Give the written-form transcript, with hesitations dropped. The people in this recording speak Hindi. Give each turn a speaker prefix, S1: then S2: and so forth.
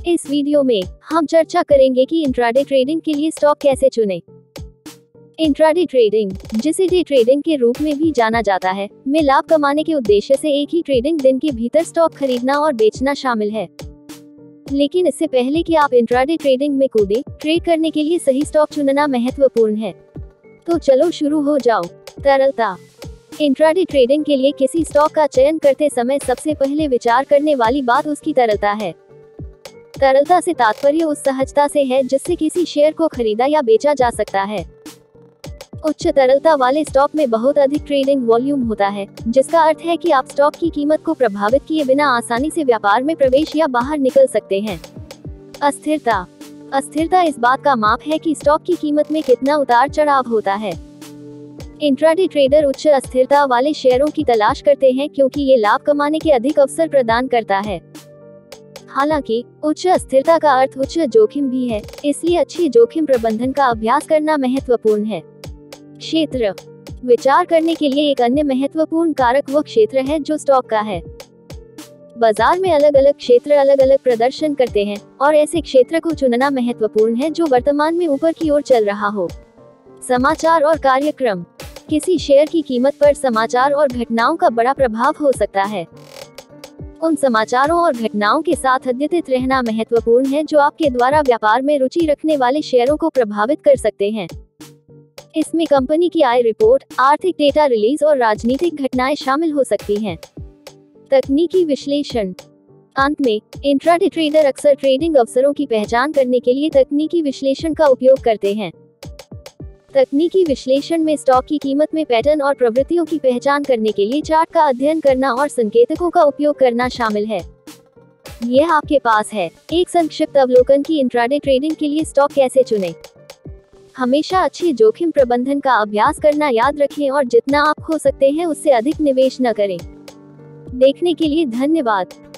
S1: इस वीडियो में हम चर्चा करेंगे कि इंट्राडे ट्रेडिंग के लिए स्टॉक कैसे चुनें। इंट्राडे ट्रेडिंग, जिसे डे ट्रेडिंग के रूप में भी जाना जाता है, में लाभ कमाने के उद्देश्य से एक ही ट्रेडिंग दिन के भीतर स्टॉक खरीदना और बेचना शामिल है। लेकिन इससे पहले कि आप इंट्राडे ट्रेडिंग में कूदें, ट्रेड करने के लिए सही स्टॉक चुनना महत्वपूर्ण है। तो चलो शुरू हो जाओ। तरलता। इंट्राडे ट्रेडिंग के लिए किसी स्टॉक का चयन करते समय सबसे पहले विचार करने वाली बात उसकी तरलता है। तरलता से तात्पर्य उस सहजता से है जिससे किसी शेयर को खरीदा या बेचा जा सकता है। उच्च तरलता वाले स्टॉक में बहुत अधिक ट्रेडिंग वॉल्यूम होता है, जिसका अर्थ है कि आप स्टॉक की कीमत को प्रभावित किए बिना आसानी से व्यापार में प्रवेश या बाहर निकल सकते हैं। अस्थिरता। अस्थिरता इस बात का माप है कि स्टॉक की कीमत में कितना उतार चढ़ाव होता है। इंट्राडे ट्रेडर उच्च अस्थिरता वाले शेयरों की तलाश करते हैं क्योंकि ये लाभ कमाने के अधिक अवसर प्रदान करता है। हालांकि उच्च अस्थिरता का अर्थ उच्च जोखिम भी है, इसलिए अच्छी जोखिम प्रबंधन का अभ्यास करना महत्वपूर्ण है। क्षेत्र। विचार करने के लिए एक अन्य महत्वपूर्ण कारक वह क्षेत्र है जो स्टॉक का है। बाजार में अलग अलग क्षेत्र अलग अलग प्रदर्शन करते हैं और ऐसे क्षेत्र को चुनना महत्वपूर्ण है जो वर्तमान में ऊपर की ओर चल रहा हो। समाचार और कार्यक्रम। किसी शेयर की कीमत पर समाचार और घटनाओं का बड़ा प्रभाव हो सकता है। उन समाचारों और घटनाओं के साथ अद्यतित रहना महत्वपूर्ण है जो आपके द्वारा व्यापार में रुचि रखने वाले शेयरों को प्रभावित कर सकते हैं। इसमें कंपनी की आय रिपोर्ट, आर्थिक डेटा रिलीज और राजनीतिक घटनाएं शामिल हो सकती हैं। तकनीकी विश्लेषण। अंत में, इंट्राडे ट्रेडर अक्सर ट्रेडिंग अवसरों की पहचान करने के लिए तकनीकी विश्लेषण का उपयोग करते हैं। तकनीकी विश्लेषण में स्टॉक की कीमत में पैटर्न और प्रवृत्तियों की पहचान करने के लिए चार्ट का अध्ययन करना और संकेतकों का उपयोग करना शामिल है। यह आपके पास है एक संक्षिप्त अवलोकन की इंट्राडे ट्रेडिंग के लिए स्टॉक कैसे चुनें। हमेशा अच्छी जोखिम प्रबंधन का अभ्यास करना याद रखें और जितना आप खो सकते हैं उससे अधिक निवेश न करें। देखने के लिए धन्यवाद।